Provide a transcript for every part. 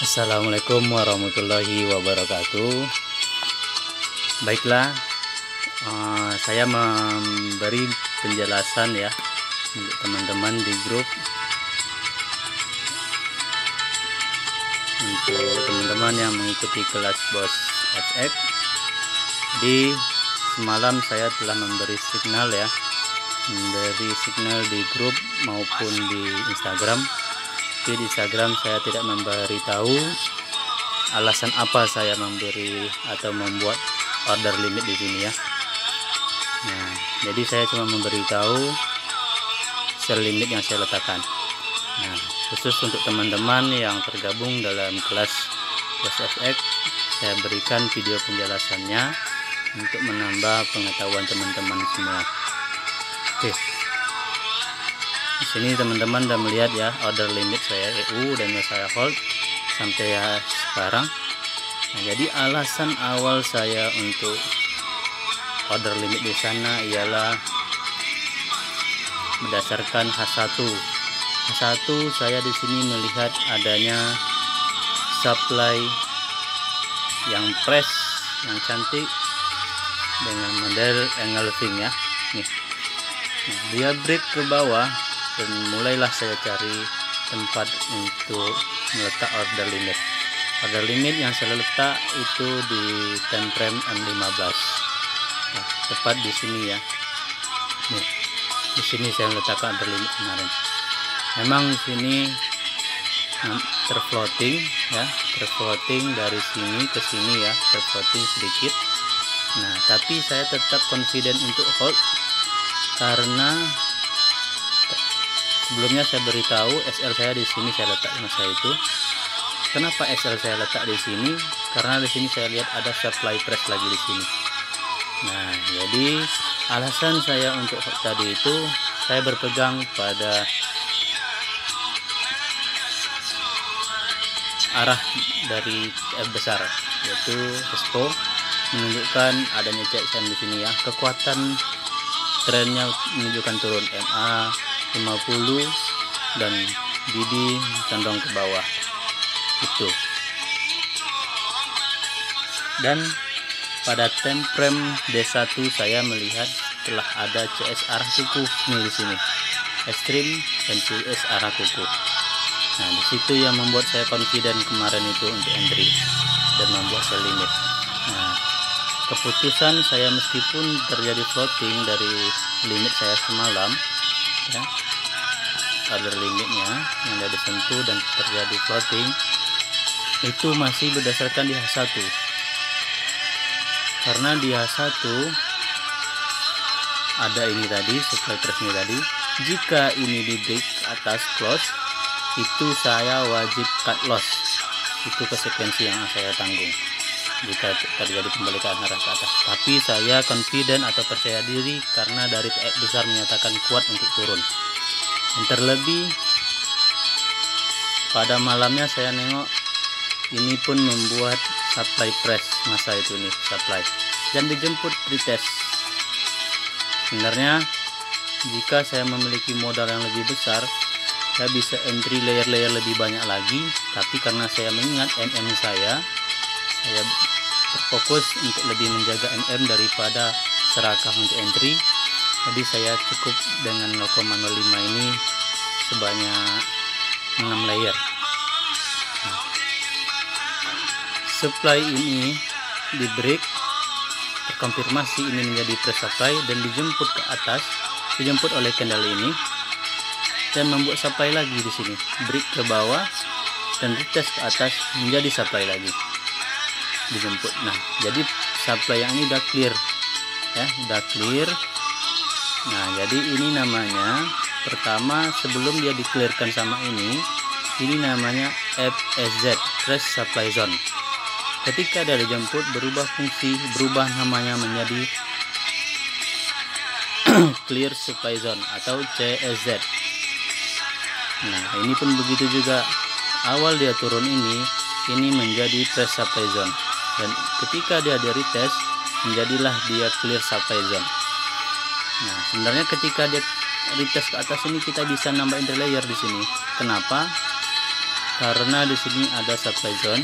Assalamualaikum warahmatullahi wabarakatuh. Baiklah, saya memberi penjelasan ya untuk teman-teman di grup. Untuk teman-teman yang mengikuti kelas Bos FX, di semalam saya telah memberi signal ya, dari signal di grup maupun di Instagram. Di Instagram saya tidak memberitahu alasan apa saya memberi atau membuat order limit di sini ya. Nah, jadi saya cuma memberitahu sell limit yang saya letakkan. Nah, khusus untuk teman-teman yang tergabung dalam kelas Bos FX, saya berikan video penjelasannya untuk menambah pengetahuan teman-teman semua. Oke. Di sini teman-teman udah melihat ya order limit saya EU dan saya hold sampai ya sekarang. Nah, jadi alasan awal saya untuk order limit di sana ialah berdasarkan H1. H1 saya di sini melihat adanya supply yang fresh, yang cantik dengan model engulfing ya. Nih. Nah, dia break ke bawah dan mulailah saya cari tempat untuk meletak order limit. Order limit yang saya letak itu di time frame M15. Nah, tepat di sini ya. Nih, di sini saya letakkan order limit kemarin. Memang di sini terfloating ya, terfloating dari sini ke sini ya, terfloating sedikit. Nah, tapi saya tetap confident untuk hold karena sebelumnya saya beritahu SL saya di sini saya letak masa itu. Kenapa SL saya letak di sini? Karena di sini saya lihat ada supply press lagi di sini. Nah, jadi alasan saya untuk tadi itu saya berpegang pada arah dari F besar, yaitu Expo menunjukkan adanya CXM di sini ya. Kekuatan trennya menunjukkan turun, MA 50 dan BD condong ke bawah itu. Dan pada time frame D1 saya melihat telah ada CS arah kuku nih di sini, ekstrim dan CS arah kuku. Nah, di situ yang membuat saya confident kemarin itu untuk entry dan membuat sell limit. Nah, keputusan saya meskipun terjadi floating dari limit saya semalam ya, order limitnya yang sudah disentuh dan terjadi floating itu masih berdasarkan di H1, karena di H1 ada ini tadi supply pressnya tadi. Jika ini di break atas close, itu saya wajib cut loss. Itu konsekuensi yang saya tanggung jika terjadi pembalikan arah ke atas. Tapi saya confident atau percaya diri karena dari TF besar menyatakan kuat untuk turun. Dan terlebih pada malamnya saya nengok ini pun membuat supply press masa itu nih, supply dan dijemput pretest. Sebenarnya jika saya memiliki modal yang lebih besar, saya bisa entry layer-layer lebih banyak lagi, tapi karena saya mengingat MM saya terfokus untuk lebih menjaga MM daripada serakah untuk entry. Jadi saya cukup dengan 0,05 ini sebanyak 6 layer. Nah, supply ini di break, terkonfirmasi ini menjadi press supply dan dijemput ke atas, dijemput oleh candle ini dan membuat supply lagi di sini, break ke bawah dan retest ke atas menjadi supply lagi, dijemput. Nah, jadi supply yang ini udah clear ya, udah clear. Nah, jadi ini namanya pertama sebelum dia di-clearkan sama ini namanya FSZ, Fresh Supply Zone. Ketika dia dijemput berubah fungsi, berubah namanya menjadi Clear Supply Zone atau CSZ. Nah, ini pun begitu juga. Awal dia turun ini menjadi Fresh Supply Zone, dan ketika dia di retest menjadilah dia Clear Supply Zone. Nah, sebenarnya ketika dia retest ke atas ini kita bisa nambah entry layer di sini. Kenapa? karena di sini ada supply zone.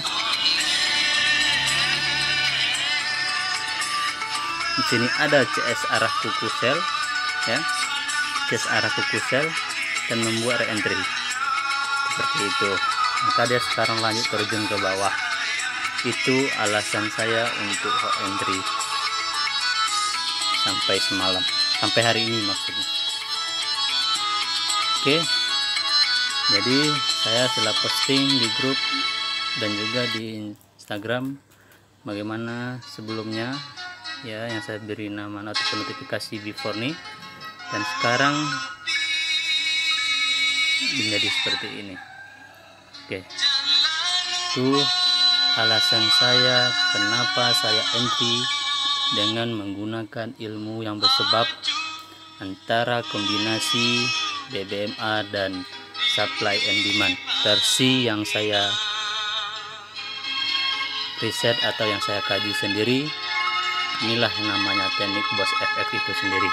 Di sini ada CS arah kuku sel, ya, CS arah kuku sel, dan membuat re-entry seperti itu. Maka dia sekarang lanjut terjun ke bawah. Itu alasan saya untuk hot entry sampai semalam, sampai hari ini maksudnya. Oke, jadi saya telah posting di grup dan juga di Instagram bagaimana sebelumnya, ya, yang saya beri nama atau notifikasi before nih, dan sekarang menjadi seperti ini. Oke, itu alasan saya kenapa saya entry dengan menggunakan ilmu yang bersebab antara kombinasi BBMA dan supply and demand versi yang saya riset atau yang saya kaji sendiri. Inilah namanya teknik Bos FX itu sendiri.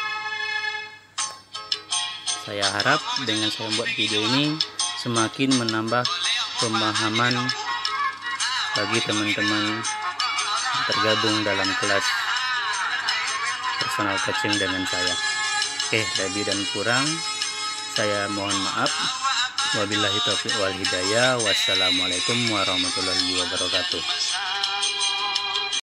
Saya harap dengan saya membuat video ini semakin menambah pemahaman bagi teman-teman tergabung dalam kelas personal coaching dengan saya. Oke, lebih dan kurang saya mohon maaf. Wabillahi taufiq wal hidayah. Wassalamualaikum warahmatullahi wabarakatuh.